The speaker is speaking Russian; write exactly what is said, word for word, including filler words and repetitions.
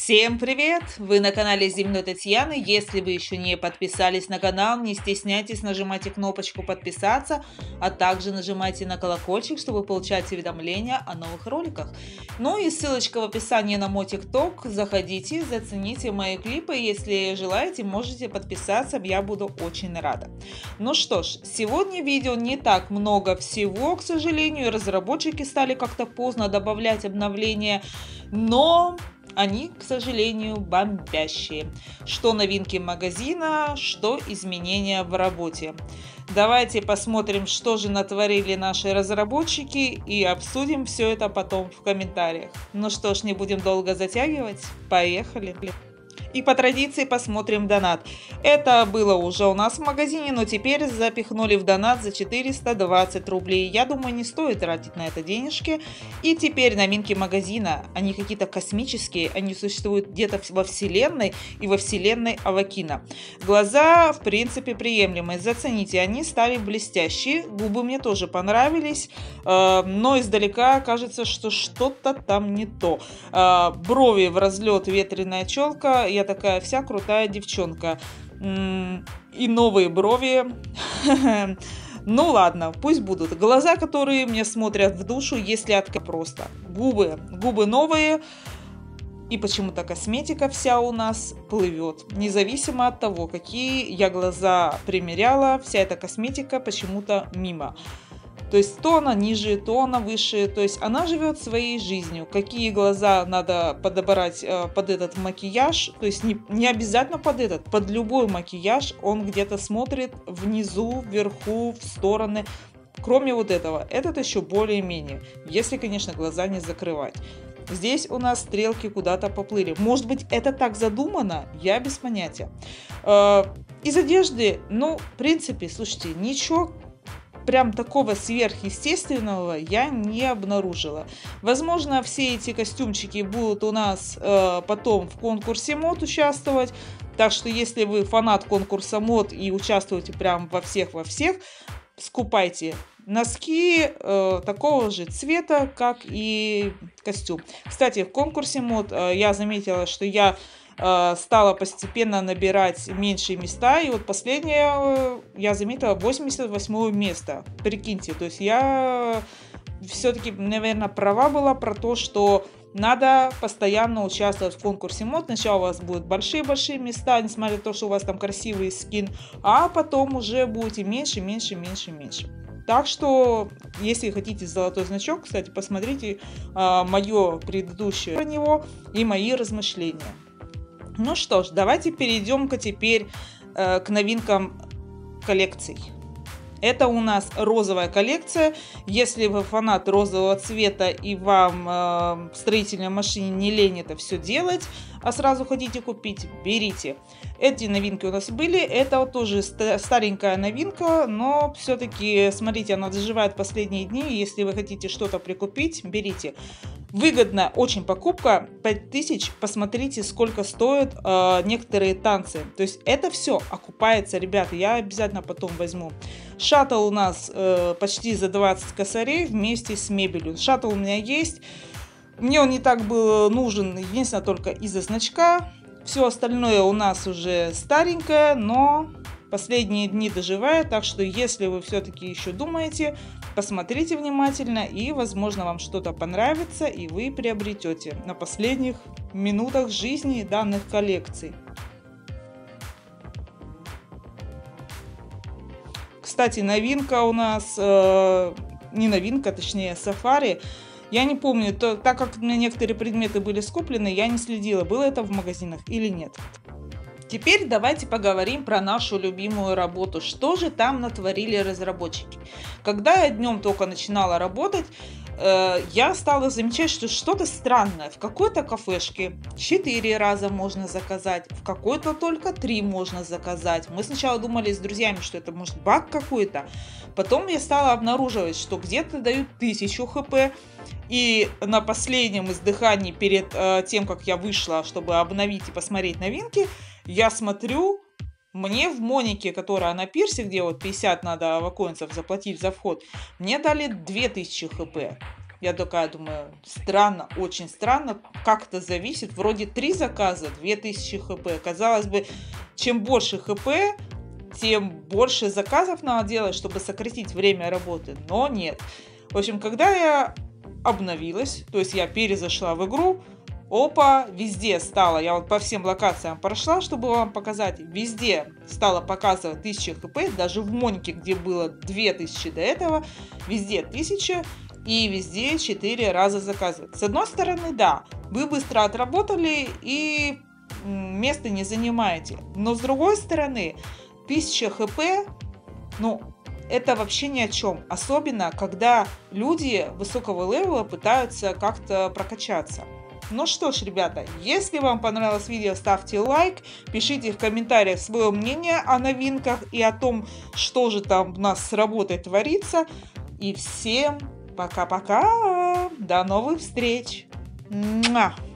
Всем привет! Вы на канале Земной Татьяны. Если вы еще не подписались на канал, не стесняйтесь, нажимайте кнопочку подписаться, а также нажимайте на колокольчик, чтобы получать уведомления о новых роликах. Ну и ссылочка в описании на мой тикток. Заходите, зацените мои клипы. Если желаете, можете подписаться, я буду очень рада. Ну что ж, сегодня видео не так много всего, к сожалению. Разработчики стали как-то поздно добавлять обновления, но они, к сожалению, бомбящие. Что новинки магазина, что изменения в работе. Давайте посмотрим, что же натворили наши разработчики, и обсудим все это потом в комментариях. Ну что ж, не будем долго затягивать. Поехали! И по традиции посмотрим донат. Это было уже у нас в магазине, но теперь запихнули в донат за четыреста двадцать рублей. Я думаю, не стоит тратить на это денежки. И теперь новинки магазина. Они какие-то космические. Они существуют где-то во вселенной и во вселенной Авакина. Глаза, в принципе, приемлемые. Зацените, они стали блестящие. Губы мне тоже понравились. Но издалека кажется, что что-то там не то. Брови в разлет, ветреная челка. Я такая вся крутая девчонка. И новые брови. Ну ладно, пусть будут. Глаза, которые мне смотрят в душу, если открыть просто. Губы. Губы новые. И почему-то косметика вся у нас плывет. Независимо от того, какие я глаза примеряла, вся эта косметика почему-то мимо. То есть то она ниже, то она выше. То есть она живет своей жизнью. Какие глаза надо подобрать э, под этот макияж. То есть не, не обязательно под этот. Под любой макияж он где-то смотрит внизу, вверху, в стороны. Кроме вот этого. Этот еще более-менее. Если, конечно, глаза не закрывать. Здесь у нас стрелки куда-то поплыли. Может быть, это так задумано? Я без понятия. Э, из одежды, ну, в принципе, слушайте, ничего прям такого сверхъестественного я не обнаружила. Возможно, все эти костюмчики будут у нас э, потом в конкурсе мод участвовать. Так что, если вы фанат конкурса мод и участвуете прям во всех, во всех, скупайте носки э, такого же цвета, как и костюм. Кстати, в конкурсе мод э, я заметила, что я стала постепенно набирать меньшие места. И вот последнее я заметила восемьдесят восьмое место. Прикиньте, то есть я все-таки, наверное, права была про то, что надо постоянно участвовать в конкурсе мод. Сначала у вас будут большие-большие места, несмотря на то, что у вас там красивый скин, а потом уже будете меньше, меньше, меньше, меньше. Так что, если хотите золотой значок, кстати, посмотрите а, мое предыдущее про него и мои размышления. Ну что ж, давайте перейдем-ка теперь э, к новинкам коллекций. Это у нас розовая коллекция. Если вы фанат розового цвета и вам э, в строительной машине не лень это все делать, а сразу хотите купить, берите. Эти новинки у нас были. Это вот тоже старенькая новинка, но все-таки, смотрите, она доживает последние дни. Если вы хотите что-то прикупить, берите. Выгодная очень покупка, пять тысяч. Посмотрите, сколько стоят э, некоторые танцы. То есть это все окупается, ребята. Я обязательно потом возьму. Шаттл у нас э, почти за двадцать косарей вместе с мебелью. Шаттл у меня есть. Мне он не так был нужен, единственное, только из-за значка. Все остальное у нас уже старенькое, но последние дни доживает. Так что, если вы все-таки еще думаете, посмотрите внимательно, и, возможно, вам что-то понравится, и вы приобретете на последних минутах жизни данных коллекций. Кстати, новинка у нас, э, не новинка, точнее, сафари. Я не помню, то, так как у меня некоторые предметы были скуплены, я не следила, было это в магазинах или нет. Теперь давайте поговорим про нашу любимую работу. Что же там натворили разработчики? Когда я днем только начинала работать, э, я стала замечать, что что-то странное. В какой-то кафешке четыре раза можно заказать, в какой-то только три можно заказать. Мы сначала думали с друзьями, что это может баг какой-то. Потом я стала обнаруживать, что где-то дают тысячу хп. И на последнем издыхании перед э, тем, как я вышла, чтобы обновить и посмотреть новинки, я смотрю, мне в Монике, которая на пирсе, где вот пятьдесят надо авакоинцев заплатить за вход, мне дали две тысячи хп. Я такая думаю, странно, очень странно, как это зависит. Вроде три заказа, две тысячи хп. Казалось бы, чем больше хп, тем больше заказов надо делать, чтобы сократить время работы. Но нет. В общем, когда я обновилась, то есть я перезашла в игру, опа, везде стало, я вот по всем локациям прошла, чтобы вам показать, везде стало показывать тысяча хп, даже в Монике, где было две тысячи до этого, везде тысяча, и везде четыре раза заказывать. С одной стороны, да, вы быстро отработали и место не занимаете, но с другой стороны, тысяча хп, ну, это вообще ни о чем, особенно когда люди высокого левела пытаются как-то прокачаться. Ну что ж, ребята, если вам понравилось видео, ставьте лайк, пишите в комментариях свое мнение о новинках и о том, что же там у нас с работой творится. И всем пока-пока, до новых встреч! Муа!